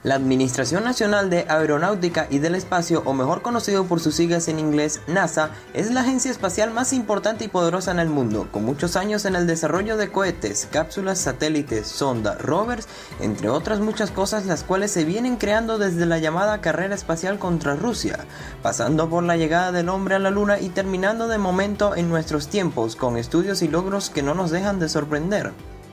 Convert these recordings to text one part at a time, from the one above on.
La Administración Nacional de Aeronáutica y del Espacio, o mejor conocido por sus siglas en inglés, NASA, es la agencia espacial más importante y poderosa en el mundo, con muchos años en el desarrollo de cohetes, cápsulas, satélites, sonda, rovers, entre otras muchas cosas las cuales se vienen creando desde la llamada carrera espacial contra Rusia, pasando por la llegada del hombre a la Luna y terminando de momento en nuestros tiempos con estudios y logros que no nos dejan de sorprender.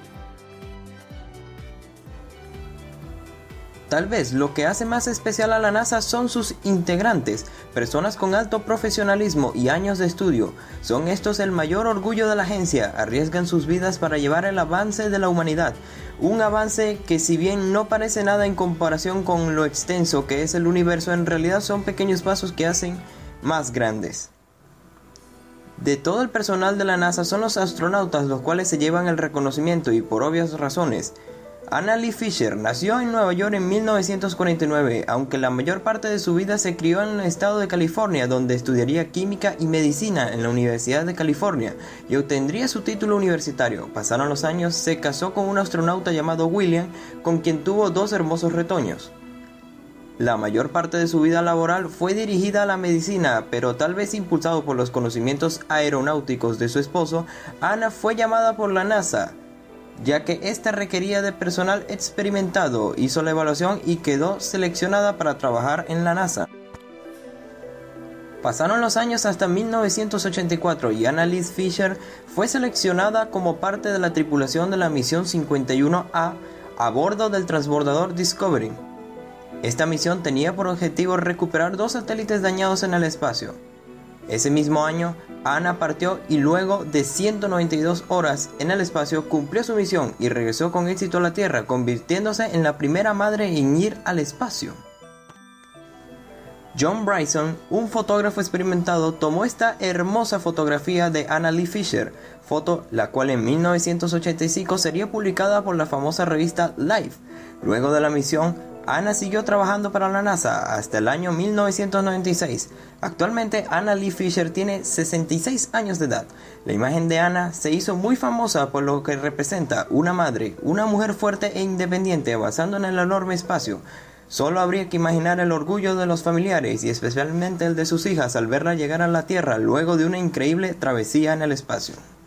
Tal vez lo que hace más especial a la NASA son sus integrantes, personas con alto profesionalismo y años de estudio. Son estos el mayor orgullo de la agencia, arriesgan sus vidas para llevar el avance de la humanidad. Un avance que, si bien no parece nada en comparación con lo extenso que es el universo, en realidad son pequeños pasos que hacen más grandes. De todo el personal de la NASA son los astronautas los cuales se llevan el reconocimiento, y por obvias razones. Anna Lee Fisher nació en Nueva York en 1949, aunque la mayor parte de su vida se crió en el estado de California, donde estudiaría química y medicina en la Universidad de California y obtendría su título universitario. Pasaron los años, se casó con un astronauta llamado William, con quien tuvo 2 hermosos retoños. La mayor parte de su vida laboral fue dirigida a la medicina, pero tal vez impulsado por los conocimientos aeronáuticos de su esposo, Anna fue llamada por la NASA, ya que ésta requería de personal experimentado. Hizo la evaluación y quedó seleccionada para trabajar en la NASA. Pasaron los años hasta 1984 y Anna Lee Fisher fue seleccionada como parte de la tripulación de la misión 51A a bordo del transbordador Discovery. Esta misión tenía por objetivo recuperar 2 satélites dañados en el espacio. Ese mismo año, Anna partió y luego de 192 horas en el espacio cumplió su misión y regresó con éxito a la Tierra, convirtiéndose en la primera madre en ir al espacio. John Bryson, un fotógrafo experimentado, tomó esta hermosa fotografía de Anna Lee Fisher, foto la cual en 1985 sería publicada por la famosa revista Life. Luego de la misión, Anna siguió trabajando para la NASA hasta el año 1996. Actualmente Anna Lee Fisher tiene 66 años de edad. La imagen de Anna se hizo muy famosa por lo que representa una madre, una mujer fuerte e independiente avanzando en el enorme espacio. Solo habría que imaginar el orgullo de los familiares y especialmente el de sus hijas al verla llegar a la Tierra luego de una increíble travesía en el espacio.